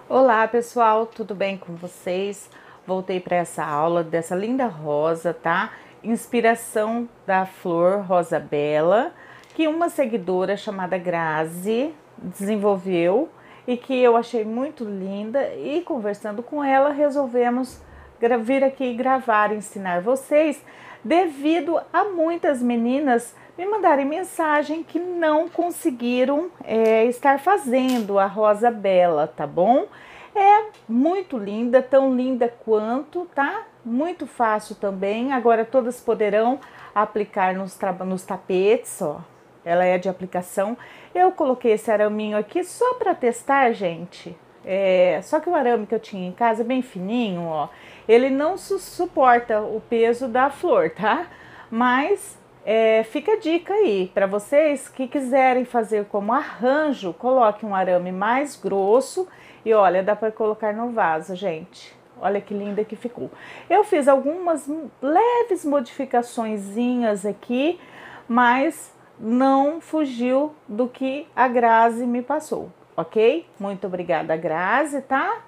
Olá pessoal, tudo bem com vocês? Voltei para essa aula dessa linda rosa, tá? Inspiração da flor Rosa Bela, que uma seguidora chamada Grazi desenvolveu e que eu achei muito linda, e conversando com ela resolvemos vir aqui gravar, ensinar vocês, devido a muitas meninas me mandarem mensagem que não conseguiram estar fazendo a Rosa Bela, tá bom? É muito linda, tão linda quanto, tá? Muito fácil também. Agora todas poderão aplicar nos tapetes, ó. Ela é de aplicação. Eu coloquei esse araminho aqui só para testar, gente. Só que o arame que eu tinha em casa é bem fininho, ó. Ele não suporta o peso da flor, tá? Mas fica a dica aí para vocês que quiserem fazer como arranjo, coloque um arame mais grosso e olha, dá para colocar no vaso, gente. Olha que linda que ficou. Eu fiz algumas leves modificaçõezinhas aqui, mas não fugiu do que a Grazi me passou, ok? Muito obrigada, Grazi, tá?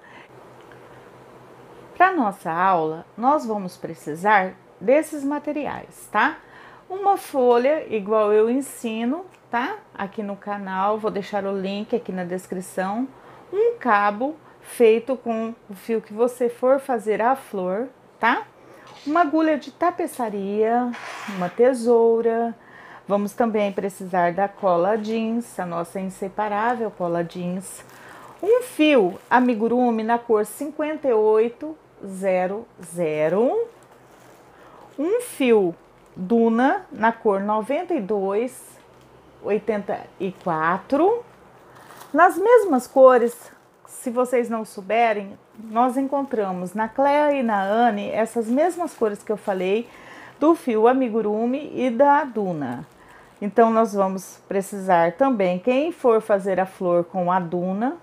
Para nossa aula, nós vamos precisar desses materiais, tá? Uma folha, igual eu ensino, tá? Aqui no canal, vou deixar o link aqui na descrição. Um cabo feito com o fio que você for fazer a flor, tá? Uma agulha de tapeçaria, uma tesoura. Vamos também precisar da cola jeans, a nossa inseparável cola jeans. Um fio amigurumi na cor 5800. Um fio Duna na cor 9284. Nas mesmas cores, se vocês não souberem, nós encontramos na Clea e na Anne essas mesmas cores que eu falei do fio amigurumi e da Duna. Então nós vamos precisar também, quem for fazer a flor com a Duna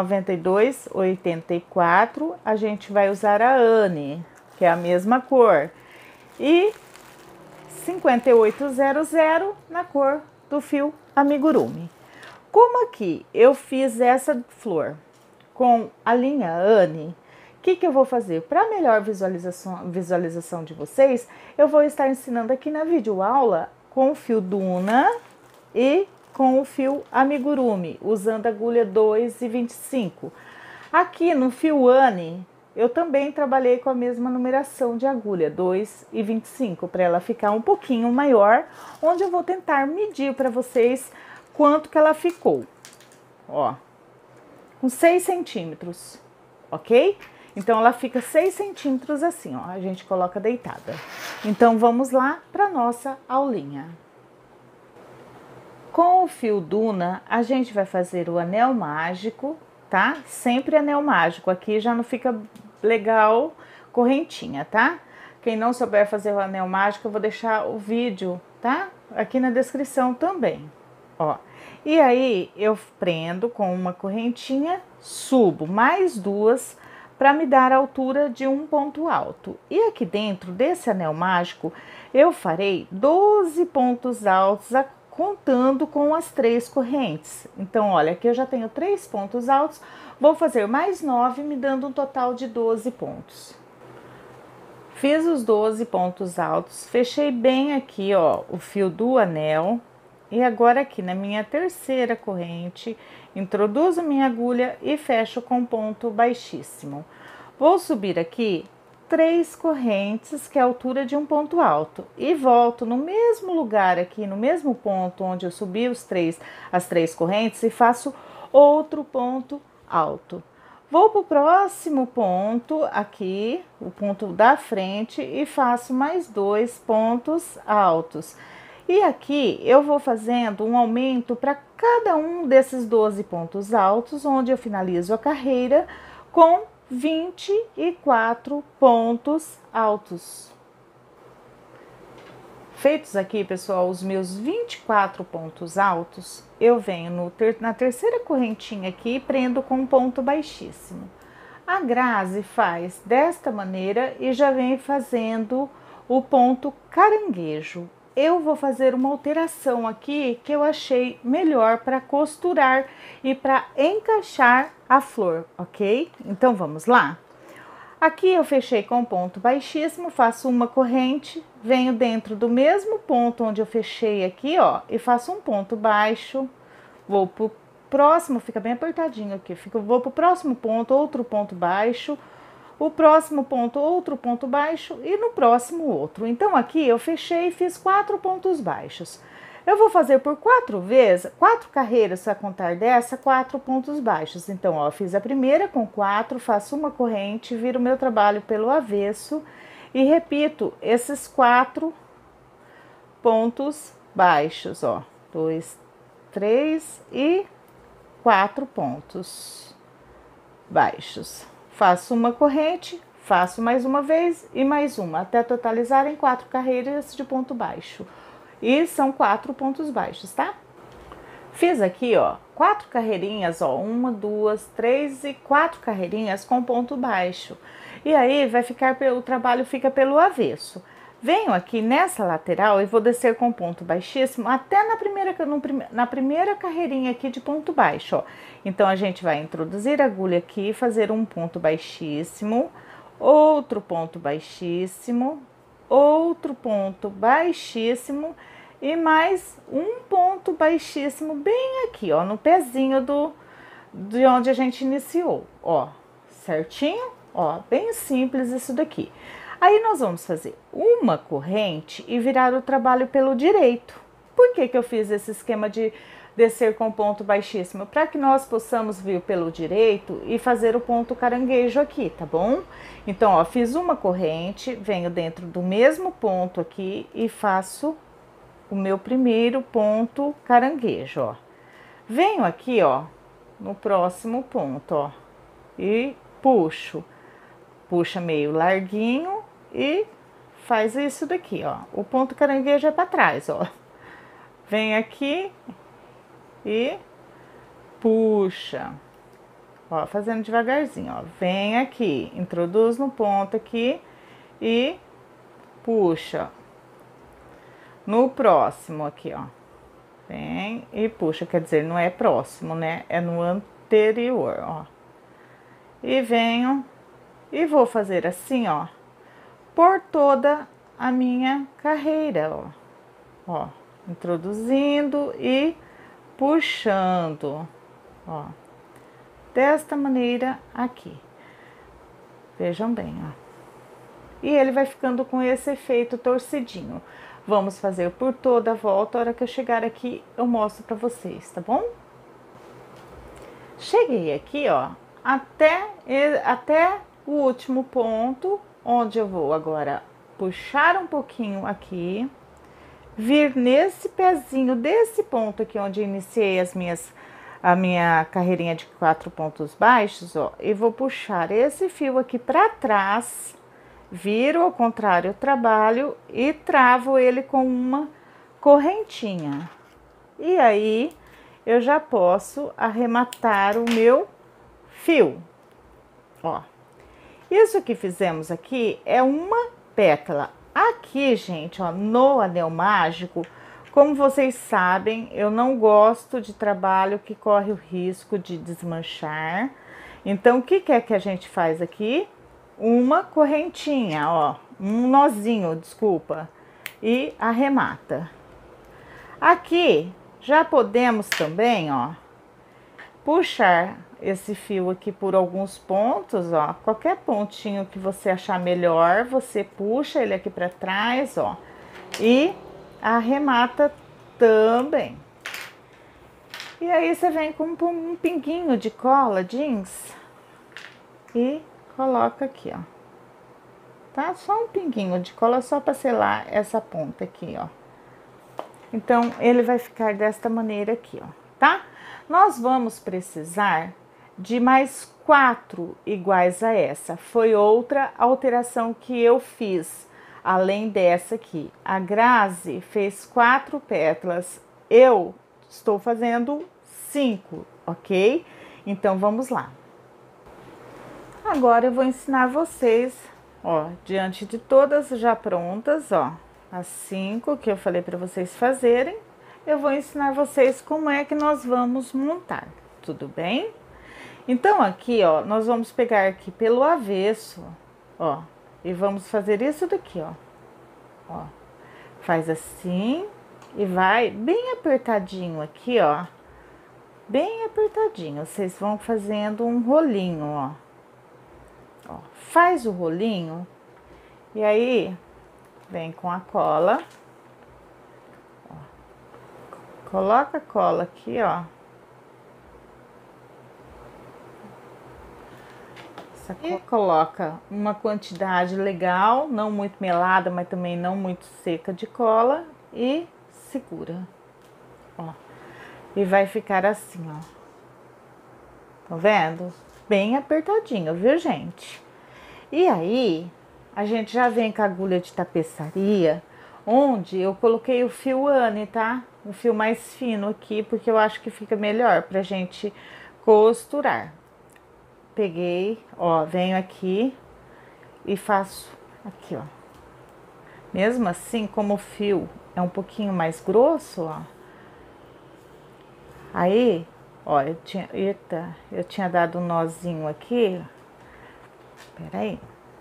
9284, a gente vai usar a Anne, que é a mesma cor, e 5800 na cor do fio amigurumi. Como aqui eu fiz essa flor com a linha Anne, o que eu vou fazer? Para melhor visualização de vocês, eu vou estar ensinando aqui na videoaula com o fio Duna e com o fio amigurumi, usando a agulha 2,25. Aqui no fio Anne, eu também trabalhei com a mesma numeração de agulha, 2,25, para ela ficar um pouquinho maior, onde eu vou tentar medir para vocês quanto que ela ficou. Ó, com 6 centímetros, ok? Então, ela fica 6 centímetros assim, ó, a gente coloca deitada. Então, vamos lá para nossa aulinha. Com o fio Duna, a gente vai fazer o anel mágico, tá? Sempre anel mágico, aqui já não fica legal correntinha, tá? Quem não souber fazer o anel mágico, eu vou deixar o vídeo, tá? Aqui na descrição também, ó. E aí, eu prendo com uma correntinha, subo mais duas para me dar a altura de um ponto alto. E aqui dentro desse anel mágico, eu farei 12 pontos altos, contando com as 3 correntes. Então, olha, aqui eu já tenho 3 pontos altos, vou fazer mais 9, me dando um total de 12 pontos. Fiz os 12 pontos altos, fechei bem aqui, ó, o fio do anel. E agora aqui na minha terceira corrente, introduzo minha agulha e fecho com ponto baixíssimo. Vou subir aqui 3 correntes, que é a altura de um ponto alto, e volto no mesmo lugar aqui, no mesmo ponto onde eu subi as 3 correntes, e faço outro ponto alto. Vou para o próximo ponto aqui, o ponto da frente, e faço mais 2 pontos altos. E aqui eu vou fazendo um aumento para cada um desses 12 pontos altos, onde eu finalizo a carreira com 24 pontos altos. Feitos aqui, pessoal, os meus 24 pontos altos, eu venho na terceira correntinha aqui e prendo com um ponto baixíssimo. A Grazi faz desta maneira e já vem fazendo o ponto caranguejo. eu vou fazer uma alteração aqui que eu achei melhor para costurar e para encaixar a flor, ok? Então, vamos lá? Aqui eu fechei com ponto baixíssimo, faço uma corrente, venho dentro do mesmo ponto onde eu fechei aqui, ó, e faço um ponto baixo, vou pro próximo, fica bem apertadinho aqui, vou pro próximo ponto, outro ponto baixo, o próximo ponto, outro ponto baixo e no próximo outro. Então, aqui eu fechei e fiz 4 pontos baixos. Eu vou fazer por 4 vezes, 4 carreiras a contar dessa, 4 pontos baixos. Então, ó, fiz a primeira com 4, faço uma corrente, viro o meu trabalho pelo avesso e repito esses 4 pontos baixos, ó. 2, 3 e 4 pontos baixos. Faço uma corrente, faço mais uma vez e mais uma, até totalizar em 4 carreiras de ponto baixo. E são 4 pontos baixos, tá? Fiz aqui, ó, 4 carreirinhas, ó, 1, 2, 3 e 4 carreirinhas com ponto baixo. E aí vai ficar, o trabalho fica pelo avesso. Venho aqui nessa lateral e vou descer com ponto baixíssimo até na primeira carreirinha aqui de ponto baixo, ó. Então, a gente vai introduzir a agulha aqui, fazer um ponto baixíssimo, outro ponto baixíssimo, outro ponto baixíssimo e mais um ponto baixíssimo bem aqui, ó, no pezinho de onde a gente iniciou, ó, certinho, ó, bem simples isso daqui. Aí, nós vamos fazer uma corrente e virar o trabalho pelo direito. Por que que eu fiz esse esquema de descer com ponto baixíssimo? Para que nós possamos vir pelo direito e fazer o ponto caranguejo aqui, tá bom? Então, ó, fiz uma corrente, venho dentro do mesmo ponto aqui e faço o meu primeiro ponto caranguejo, ó. Venho aqui, ó, no próximo ponto, ó, e puxo. Puxa meio larguinho e faz isso daqui, ó. O ponto caranguejo é para trás, ó. Vem aqui e puxa. Ó, fazendo devagarzinho, ó. Vem aqui, introduz no ponto aqui e puxa. No próximo aqui, ó. Vem e puxa, quer dizer, não é próximo, né? É no anterior, ó. E venho e vou fazer assim, ó, por toda a minha carreira, ó. Ó, introduzindo e puxando, ó, desta maneira aqui. Vejam bem, ó. E ele vai ficando com esse efeito torcidinho. Vamos fazer por toda a volta. A hora que eu chegar aqui, eu mostro pra vocês, tá bom? Cheguei aqui, ó, até o último ponto, onde eu vou agora puxar um pouquinho aqui, vir nesse pezinho desse ponto aqui onde eu iniciei a minha carreirinha de 4 pontos baixos, ó, e vou puxar esse fio aqui para trás, viro ao contrário o trabalho e travo ele com uma correntinha. E aí, eu já posso arrematar o meu fio, ó. Isso que fizemos aqui é uma pétala. Aqui, gente, ó, no anel mágico, como vocês sabem, eu não gosto de trabalho que corre o risco de desmanchar. Então, o que é que a gente faz aqui? Uma correntinha, ó, um nozinho, desculpa, e arremata. Aqui, já podemos também, ó, puxar esse fio aqui por alguns pontos, ó, qualquer pontinho que você achar melhor, você puxa ele aqui para trás, ó, e arremata também. E aí, você vem com um pinguinho de cola jeans e coloca aqui, ó, tá? Só um pinguinho de cola, só para selar essa ponta aqui, ó. Então, ele vai ficar desta maneira aqui, ó, tá? Nós vamos precisar de mais 4 iguais a essa. Foi outra alteração que eu fiz, além dessa aqui. A Grazi fez 4 pétalas, eu estou fazendo 5, ok? Então, vamos lá. Agora, eu vou ensinar vocês, ó, diante de todas já prontas, ó, as 5 que eu falei para vocês fazerem, eu vou ensinar vocês como é que nós vamos montar, tudo bem? Então, aqui, ó, nós vamos pegar aqui pelo avesso, ó, e vamos fazer isso daqui, ó. Faz assim e vai bem apertadinho aqui, ó. Bem apertadinho. Vocês vão fazendo um rolinho, ó. Faz o rolinho e aí vem com a cola. Ó. Coloca a cola aqui, ó. E coloca uma quantidade legal, não muito melada, mas também não muito seca de cola e segura, ó. E vai ficar assim, ó. Tá vendo? Bem apertadinho, viu, gente? E aí, a gente já vem com a agulha de tapeçaria, onde eu coloquei o fio Anne, tá? O fio mais fino aqui, porque eu acho que fica melhor pra gente costurar. Peguei, ó, venho aqui e faço aqui, ó. Mesmo assim, como o fio é um pouquinho mais grosso, ó. Aí, ó, eu tinha dado um nozinho aqui. Peraí.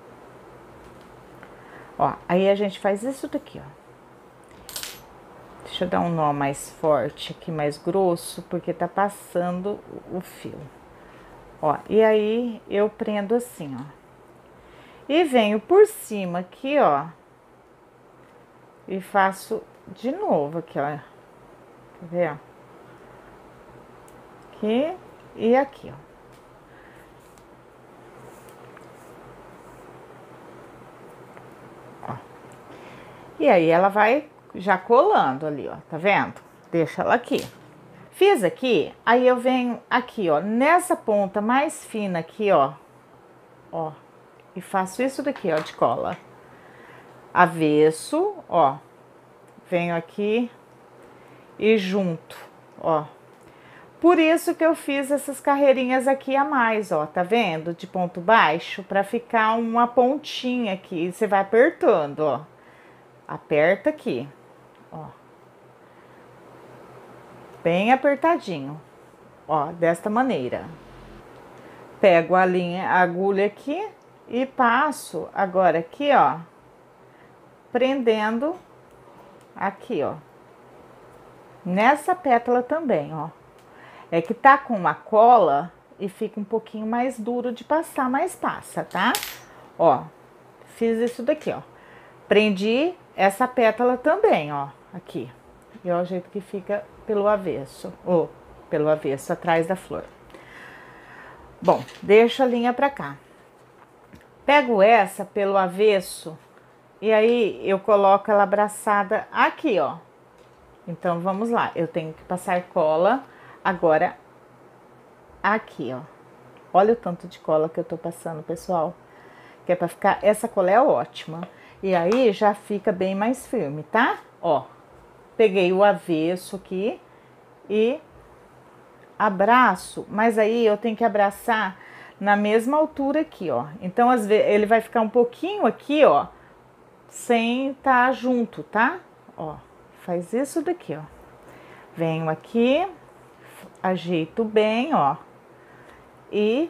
Ó, aí a gente faz isso daqui, ó. Deixa eu dar um nó mais forte aqui, mais grosso, porque tá passando o fio. Ó, e aí eu prendo assim, ó. E venho por cima aqui, ó. E faço de novo aqui, ó. Quer ver, ó? Aqui e aqui, ó. E aí ela vai já colando ali, ó, tá vendo? Deixa ela aqui. Fiz aqui, aí eu venho aqui, ó, nessa ponta mais fina aqui, ó, e faço isso daqui, ó, de cola. Avesso, ó, venho aqui e junto, ó. Por isso que eu fiz essas carreirinhas aqui a mais, ó, tá vendo? De ponto baixo, pra ficar uma pontinha aqui, e você vai apertando, ó. Aperta aqui, ó. Bem apertadinho, ó, desta maneira. Pego a linha, a agulha aqui e passo agora aqui, ó, prendendo aqui, ó, nessa pétala também, ó. É que tá com uma cola e fica um pouquinho mais duro de passar, mas passa, tá? Ó, fiz isso daqui, ó. Prendi essa pétala também, ó, aqui. E ó, o jeito que fica pelo avesso, ou pelo avesso, atrás da flor. Bom, deixo a linha pra cá. Pego essa pelo avesso e aí eu coloco ela abraçada aqui, ó. Então, vamos lá. Eu tenho que passar cola agora aqui, ó. Olha o tanto de cola que eu tô passando, pessoal. Que é pra ficar... Essa cola é ótima. E aí, já fica bem mais firme, tá? Ó. Peguei o avesso aqui e abraço, mas aí eu tenho que abraçar na mesma altura aqui, ó. Então, às vezes, ele vai ficar um pouquinho aqui, ó, sem tá junto, tá? Ó, faz isso daqui, ó. Venho aqui, ajeito bem, ó, e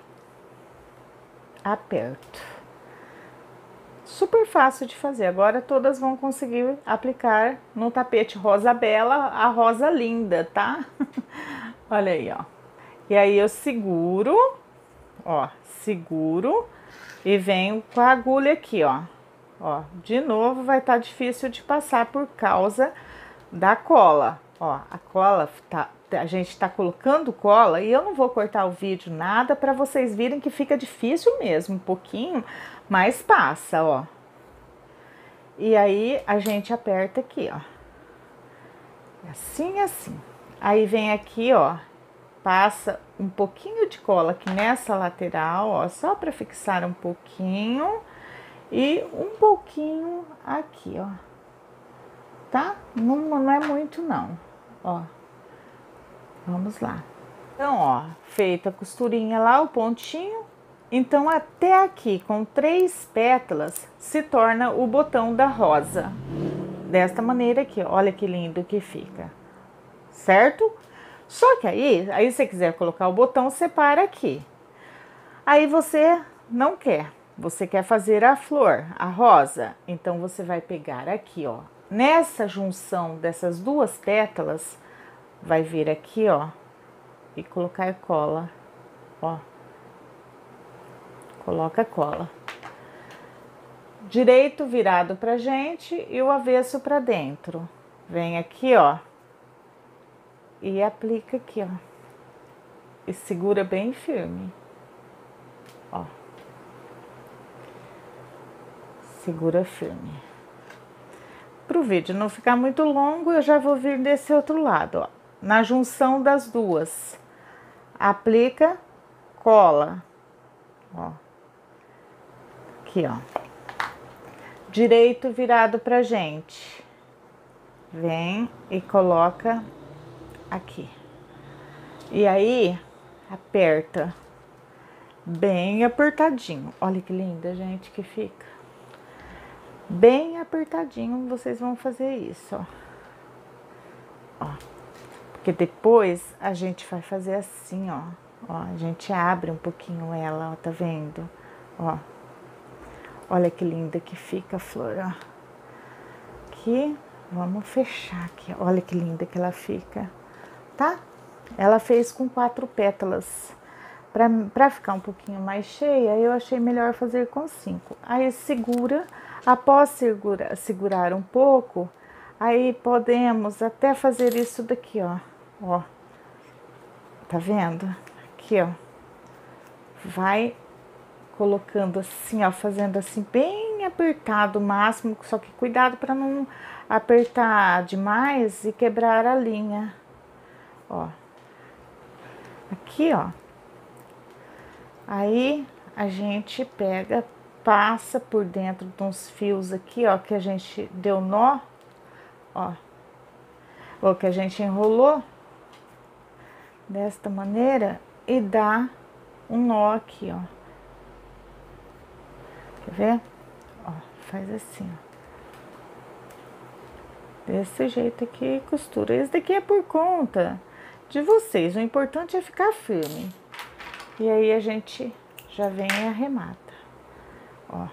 aperto. Super fácil de fazer. Agora todas vão conseguir aplicar no tapete rosa bela, a rosa linda, tá? Olha aí, ó. E aí eu seguro, ó, seguro e venho com a agulha aqui, ó. Ó, de novo vai estar difícil de passar por causa da cola. Ó, a cola tá, a gente tá colocando cola e eu não vou cortar o vídeo nada para vocês virem que fica difícil mesmo, um pouquinho, mas passa, ó. E aí a gente aperta aqui, ó. Assim, assim. Aí vem aqui, ó, passa um pouquinho de cola aqui nessa lateral, ó, só para fixar um pouquinho e um pouquinho aqui, ó. Tá? Não é muito não, ó. Vamos lá. Então, ó, feita a costurinha lá, o pontinho. Então, até aqui, com 3 pétalas, se torna o botão da rosa. desta maneira aqui, olha que lindo que fica, certo? Só que aí se você quiser colocar o botão, você para aqui. Aí você não quer, você quer fazer a flor, a rosa, então você vai pegar aqui, ó, nessa junção dessas duas pétalas, vai vir aqui, ó, e colocar cola, ó, coloca cola. Direito virado pra gente e o avesso pra dentro. Vem aqui, ó, e aplica aqui, ó, e segura bem firme, ó, segura firme. Pro vídeo não ficar muito longo, eu já vou vir desse outro lado, ó, na junção das duas, aplica, cola, ó, aqui, ó, direito virado pra gente, vem e coloca aqui, e aí aperta bem apertadinho, olha que linda, gente, que fica bem apertadinho. Vocês vão fazer isso, ó, ó, porque depois a gente vai fazer assim, ó, ó, a gente abre um pouquinho ela, ó, tá vendo, ó, olha que linda que fica a flor, ó, aqui, vamos fechar aqui, olha que linda que ela fica, tá? Ela fez com 4 pétalas. Pra ficar um pouquinho mais cheia, eu achei melhor fazer com 5. Aí segura, após segurar um pouco, aí podemos até fazer isso daqui, ó. Ó, tá vendo? Aqui, ó. Vai colocando assim, ó, fazendo assim bem apertado o máximo, só que cuidado para não apertar demais e quebrar a linha. Ó. Aqui, ó. Aí a gente pega, passa por dentro de uns fios aqui, ó, que a gente deu nó, ó, ou que a gente enrolou desta maneira e dá um nó aqui, ó. Quer ver? Ó, faz assim, ó. Desse jeito aqui e costura. Esse daqui é por conta de vocês. O importante é ficar firme. E aí a gente já vem e arremata, ó.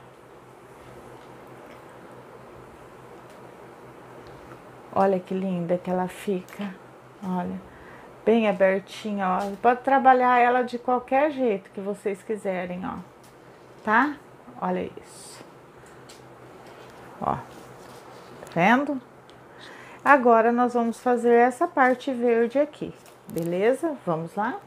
Olha que linda que ela fica, olha, bem abertinha, ó. Pode trabalhar ela de qualquer jeito que vocês quiserem, ó, tá? Olha isso, ó, tá vendo? Agora nós vamos fazer essa parte verde aqui, beleza? Vamos lá?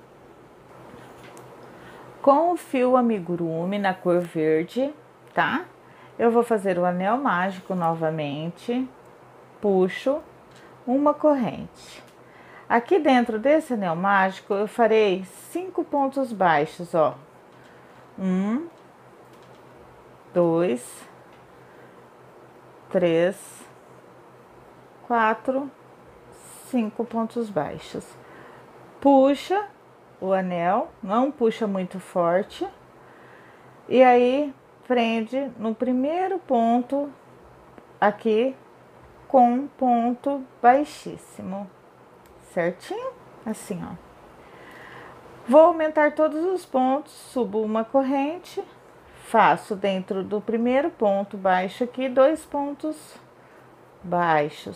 Com o fio amigurumi na cor verde, tá? Eu vou fazer o anel mágico novamente, puxo uma corrente. Aqui dentro desse anel mágico, eu farei 5 pontos baixos, ó. 1, 2, 3, 4, 5 pontos baixos. Puxa o anel, não puxa muito forte, e aí prende no primeiro ponto aqui com ponto baixíssimo, certinho? Assim, ó. Vou aumentar todos os pontos, subo uma corrente, faço dentro do primeiro ponto baixo aqui 2 pontos baixos,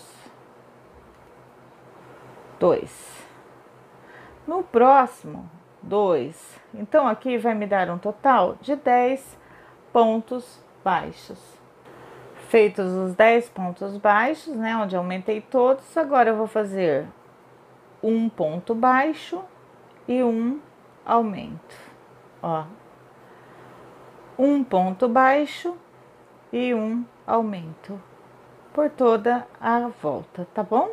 2. No próximo, 2. Então, aqui vai me dar um total de 10 pontos baixos. Feitos os 10 pontos baixos, né, onde aumentei todos, agora eu vou fazer um ponto baixo e um aumento, ó. Um ponto baixo e um aumento por toda a volta, tá bom?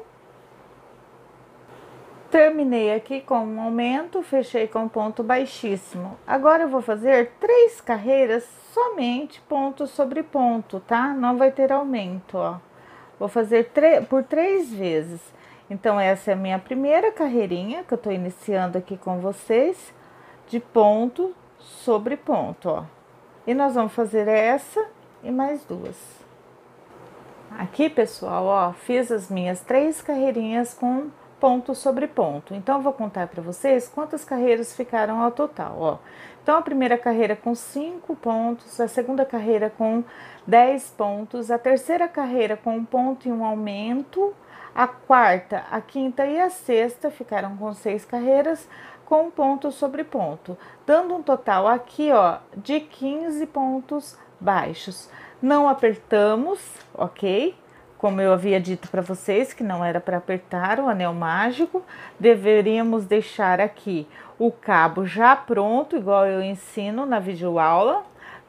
Terminei aqui com um aumento, fechei com ponto baixíssimo. Agora eu vou fazer 3 carreiras somente ponto sobre ponto, tá? Não vai ter aumento, ó. Vou fazer por 3 vezes. Então, essa é a minha primeira carreirinha que eu tô iniciando aqui com vocês, de ponto sobre ponto, ó. E nós vamos fazer essa e mais 2. Aqui, pessoal, ó, fiz as minhas 3 carreirinhas com ponto sobre ponto. Então, eu vou contar para vocês quantas carreiras ficaram ao total, ó. Então, a primeira carreira com 5 pontos, a segunda carreira com 10 pontos, a terceira carreira com 1 ponto e 1 aumento, a quarta, a quinta e a sexta ficaram com 6 carreiras com ponto sobre ponto, dando um total aqui, ó, de 15 pontos baixos. Não apertamos, ok? Como eu havia dito para vocês que não era para apertar o anel mágico, deveríamos deixar aqui o cabo já pronto, igual eu ensino na videoaula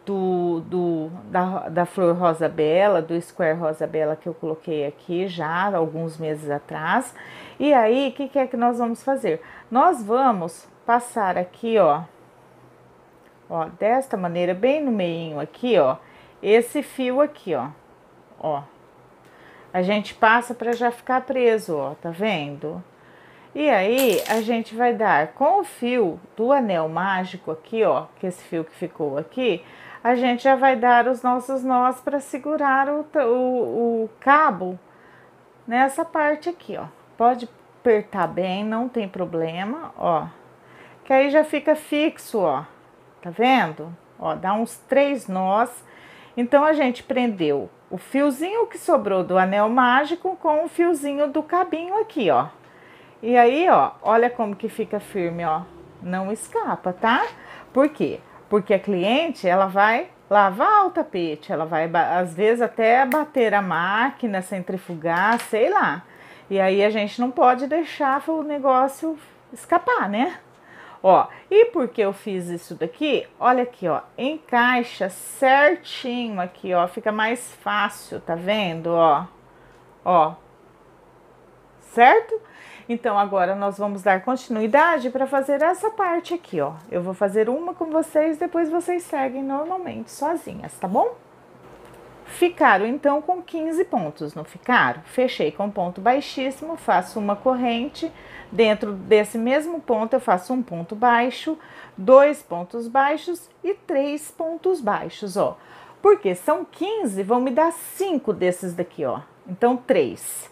da flor rosa bela, do square rosa bela que eu coloquei aqui já alguns meses atrás. E aí, o que é que nós vamos fazer? Nós vamos passar aqui, ó, desta maneira, bem no meinho aqui, ó, esse fio aqui, ó. A gente passa para já ficar preso, ó, tá vendo? E aí, a gente vai dar com o fio do anel mágico aqui, ó, que esse fio que ficou aqui, a gente já vai dar os nossos nós para segurar o cabo nessa parte aqui, ó. Pode apertar bem, não tem problema, ó. Que aí já fica fixo, ó. Tá vendo? Ó, dá uns 3 nós. Então, a gente prendeu o fiozinho que sobrou do anel mágico com o fiozinho do cabinho aqui, ó. E aí, ó, olha como que fica firme, ó. Não escapa, tá? Por quê? Porque a cliente, ela vai lavar o tapete, ela vai, às vezes, até bater a máquina, centrifugar, sei lá. E aí, a gente não pode deixar o negócio escapar, né? Ó, e porque eu fiz isso daqui, olha aqui, ó, encaixa certinho aqui, ó, fica mais fácil, tá vendo, ó, ó, certo? Então, agora nós vamos dar continuidade para fazer essa parte aqui, ó. Eu vou fazer uma com vocês, depois vocês seguem normalmente, sozinhas, tá bom? Ficaram, então, com 15 pontos, não ficaram? Fechei com ponto baixíssimo, faço uma corrente. Dentro desse mesmo ponto, eu faço um ponto baixo, 2 pontos baixos e 3 pontos baixos, ó. Porque são 15, vão me dar 5 desses daqui, ó. Então, 3.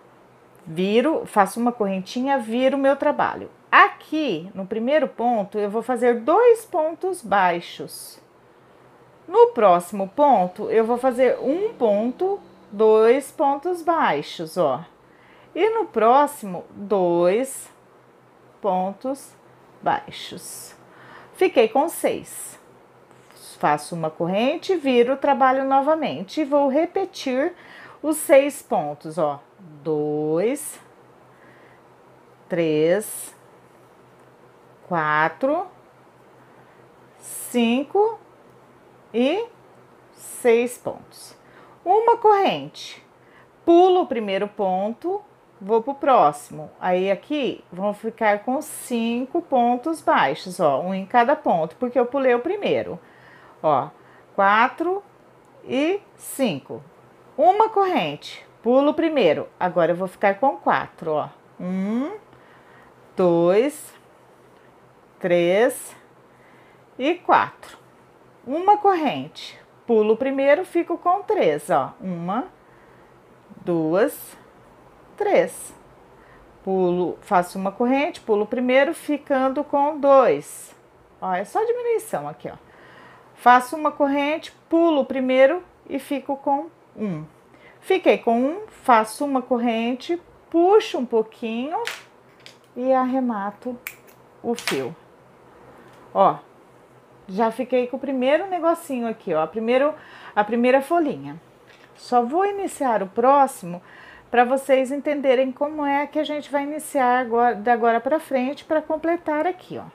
Viro, faço uma correntinha, viro o meu trabalho. Aqui, no primeiro ponto, eu vou fazer 2 pontos baixos. No próximo ponto, eu vou fazer 1 ponto, 2 pontos baixos, ó. E no próximo, 2 pontos baixos. Fiquei com 6. Faço uma corrente, viro o trabalho novamente e vou repetir os 6 pontos, ó. 2, 3, 4, 5 e 6 pontos. Uma corrente, pulo o primeiro ponto, vou pro próximo. Aí aqui vão ficar com 5 pontos baixos, ó, um em cada ponto, porque eu pulei o primeiro. Ó, 4 e 5. Uma corrente, pulo o primeiro. Agora eu vou ficar com 4, ó. 1, 2, 3 e 4. Uma corrente, pulo o primeiro, fico com 3, ó. 1, 2, 3. Pulo, faço uma corrente, pulo o primeiro, ficando com 2. Ó, é só diminuição aqui, ó. Faço uma corrente, pulo o primeiro e fico com 1. Fiquei com 1, faço uma corrente, puxo um pouquinho e arremato o fio. Ó, já fiquei com o primeiro negocinho aqui, ó, a primeira folhinha. Só vou iniciar o próximo para vocês entenderem como é que a gente vai iniciar agora, de agora para frente, para completar aqui, ó.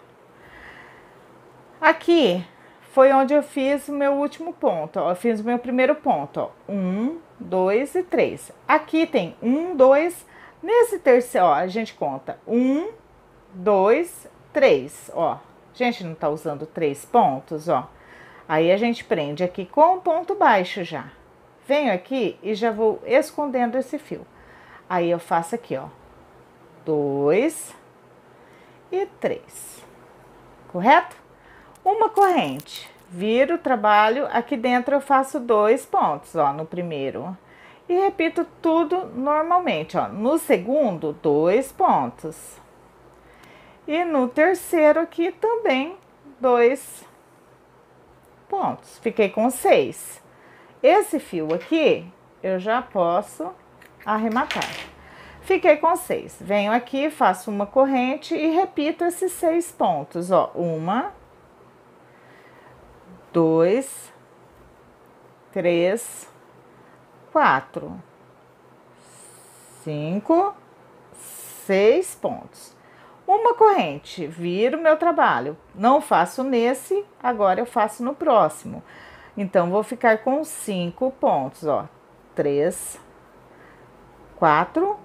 Aqui foi onde eu fiz o meu último ponto, ó, eu fiz o meu primeiro ponto, ó, 1, 2 e 3. Aqui tem 1, 2, nesse terceiro, ó, a gente conta 1, 2, 3, ó. A gente não tá usando 3 pontos, ó. Aí a gente prende aqui com um ponto baixo já. Venho aqui e já vou escondendo esse fio. Aí eu faço aqui, ó, 2 e 3. Correto? Uma corrente. Viro o trabalho, aqui dentro eu faço 2 pontos, ó, no primeiro. E repito tudo normalmente, ó. No segundo, 2 pontos. E no terceiro aqui também, 2 pontos. Fiquei com 6. Esse fio aqui, eu já posso arrematar. Fiquei com 6. Venho aqui, faço uma corrente e repito esses 6 pontos, ó. 1, 2, 3, 4, 5, 6 pontos. Uma corrente, viro meu trabalho. Não faço nesse, agora eu faço no próximo. Então, vou ficar com 5 pontos, ó. 3, 4,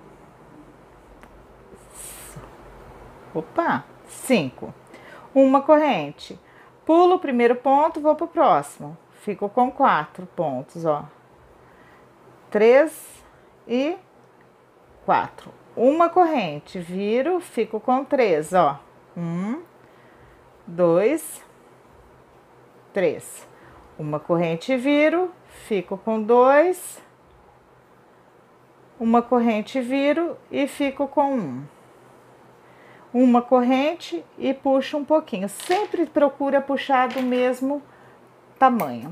5. Uma corrente. Pulo o primeiro ponto, vou pro próximo. Fico com 4 pontos, ó. 3 e 4. Uma corrente, viro, fico com 3, ó. 1, 2, 3. Uma corrente, viro, fico com 2. Uma corrente, viro e fico com 1. Uma corrente e puxo um pouquinho. Sempre procura puxar do mesmo tamanho.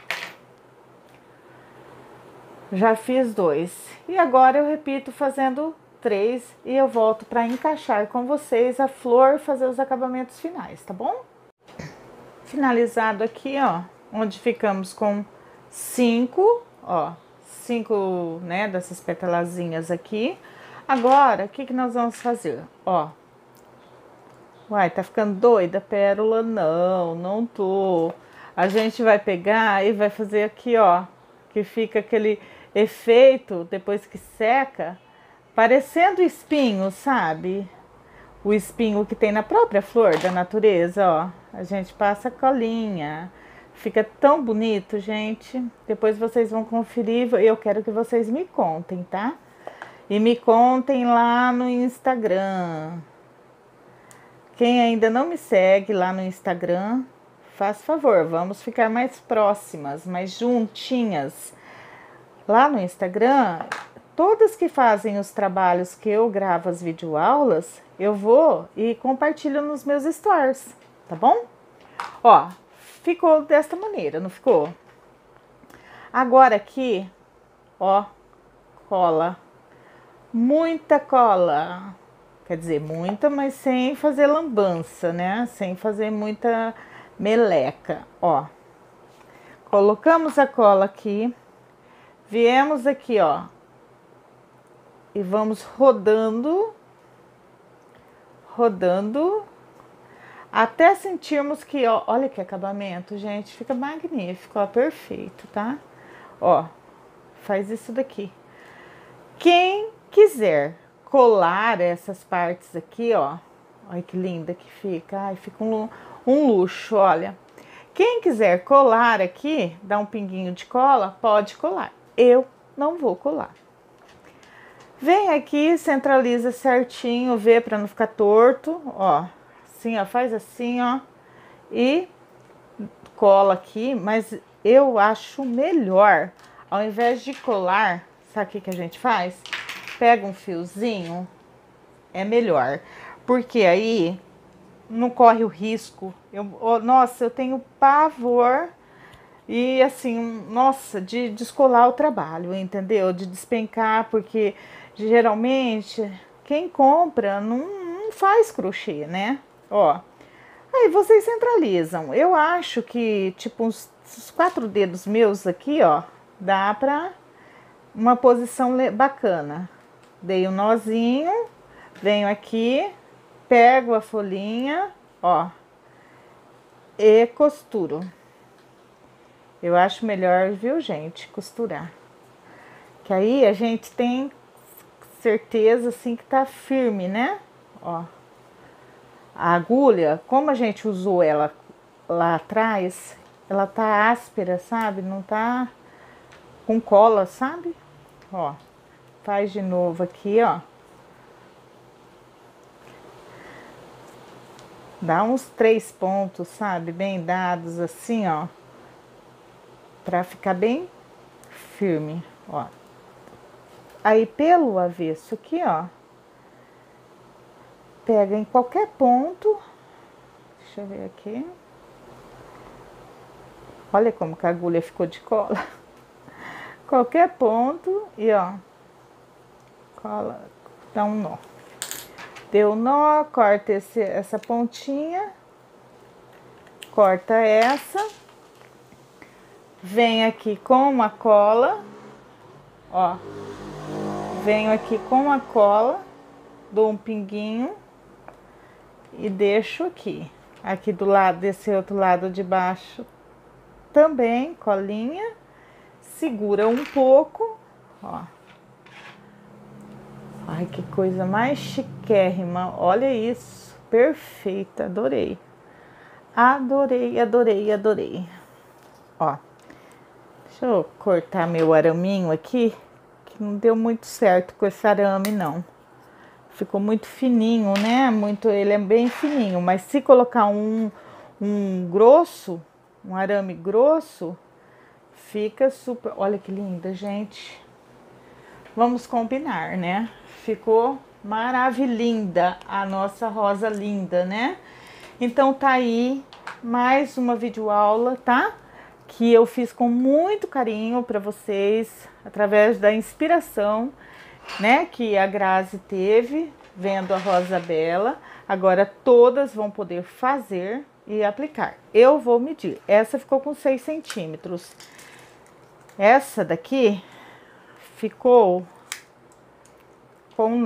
Já fiz 2. E agora eu repito fazendo 3 e eu volto para encaixar com vocês a flor, fazer os acabamentos finais, tá bom? Finalizado aqui, ó, onde ficamos com 5, ó, 5, né, dessas petalazinhas aqui. Agora, o que nós vamos fazer? Ó, uai, tá ficando doida, Pérola? Não, não tô. A gente vai pegar e vai fazer aqui, ó, que fica aquele efeito, depois que seca, parecendo espinho, sabe? O espinho que tem na própria flor da natureza, ó. A gente passa colinha. Fica tão bonito, gente. Depois vocês vão conferir e eu quero que vocês me contem, tá? E me contem lá no Instagram. Quem ainda não me segue lá no Instagram, faz favor, vamos ficar mais próximas, mais juntinhas. Lá no Instagram, todas que fazem os trabalhos que eu gravo as videoaulas, eu vou e compartilho nos meus stories, tá bom? Ó, ficou desta maneira, não ficou? Agora aqui, ó, cola. Muita cola. Quer dizer, muita, mas sem fazer lambança, né? Sem fazer muita meleca, ó. Colocamos a cola aqui. Viemos aqui, ó. E vamos rodando. Rodando. Até sentirmos que, ó, olha que acabamento, gente. Fica magnífico, ó, perfeito, tá? Ó, faz isso daqui. Quem quiser colar essas partes aqui, ó. Olha que linda que fica. Ai, fica um luxo, olha. Quem quiser colar aqui, dar um pinguinho de cola, pode colar. Eu não vou colar. Vem aqui, centraliza certinho, vê para não ficar torto, ó. Assim, ó, faz assim, ó. E cola aqui, mas eu acho melhor, ao invés de colar, sabe o que a gente faz? Pega um fiozinho, é melhor. Porque aí não corre o risco. Nossa, eu tenho pavor e assim, nossa, de descolar o trabalho, entendeu? De despencar, porque geralmente quem compra não faz crochê, né? Ó, aí vocês centralizam. Eu acho que tipo uns 4 dedos meus aqui, ó, dá pra uma posição bacana. Dei um nozinho, venho aqui, pego a folhinha, ó, e costuro. Eu acho melhor, viu, gente, costurar. Que aí a gente tem certeza, assim, que tá firme, né? Ó. A agulha, como a gente usou ela lá atrás, ela tá áspera, sabe? Não tá com cola, sabe? Ó, faz de novo aqui, ó. Dá uns 3 pontos, sabe? Bem dados assim, ó. Pra ficar bem firme, ó. aí pelo avesso aqui, ó. Pega em qualquer ponto. Deixa eu ver aqui. Olha como que a agulha ficou de cola. Qualquer ponto e ó. Cola, dá um nó. Deu nó, corta essa pontinha. Corta essa. Vem aqui com a cola. Ó. Venho aqui com a cola. Dou um pinguinho. E deixo aqui. Aqui do lado, desse outro lado de baixo também, colinha. Segura um pouco, ó. Ai, que coisa mais chiquérrima. Olha isso. Perfeita, adorei. Adorei, adorei, adorei. Ó. Deixa eu cortar meu araminho aqui, que não deu muito certo com esse arame, não. Ficou muito fininho, né? Ele é bem fininho, mas se colocar um grosso, um arame grosso, fica super... Olha que linda, gente. Vamos combinar, né? Ficou maravilhinda a nossa rosa linda, né? Então tá aí mais uma videoaula, tá? Que eu fiz com muito carinho para vocês, através da inspiração, né, que a Grazi teve vendo a Rosa Bela. Agora todas vão poder fazer e aplicar. Eu vou medir. Essa ficou com 6 centímetros. Essa daqui ficou com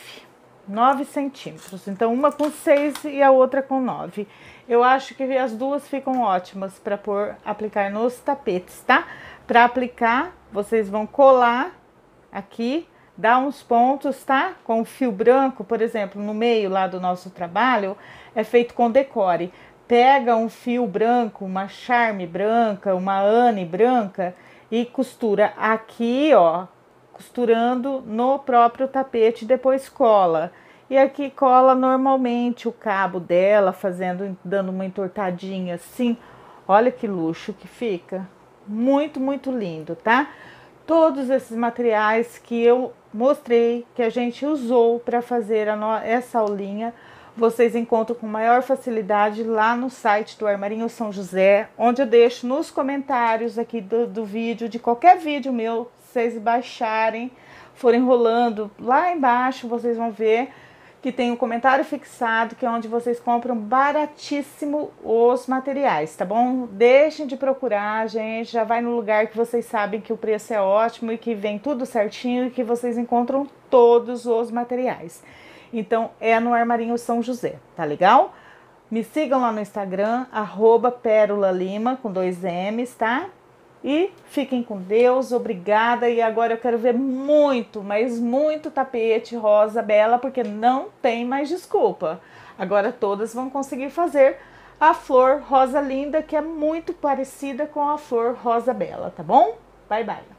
9 centímetros. Então uma com 6 e a outra com 9. Eu acho que as duas ficam ótimas para aplicar nos tapetes, tá? Para aplicar, vocês vão colar aqui, dar uns pontos, tá? Com fio branco, por exemplo, no meio lá do nosso trabalho, é feito com decore. Pega um fio branco, uma charme branca, uma Anne branca e costura aqui, ó, costurando no próprio tapete, depois cola. E aqui cola normalmente o cabo dela, dando uma entortadinha assim. Olha que luxo que fica. Muito, muito lindo, tá? Todos esses materiais que eu mostrei, que a gente usou para fazer essa aulinha, vocês encontram com maior facilidade lá no site do Armarinho São José, onde eu deixo nos comentários aqui do vídeo, de qualquer vídeo meu, vocês baixarem, forem rolando, lá embaixo vocês vão ver que tem um comentário fixado, que é onde vocês compram baratíssimo os materiais, tá bom? Deixem de procurar, gente, já vai no lugar que vocês sabem que o preço é ótimo e que vem tudo certinho e que vocês encontram todos os materiais. Então, é no Armarinho São José, tá legal? Me sigam lá no Instagram, @PérolaLima, com 2 M's, tá? E fiquem com Deus, obrigada. E agora eu quero ver muito, mas muito tapete rosa bela, porque não tem mais desculpa. Agora todas vão conseguir fazer a flor rosa linda, que é muito parecida com a flor rosa bela, tá bom? Bye, bye.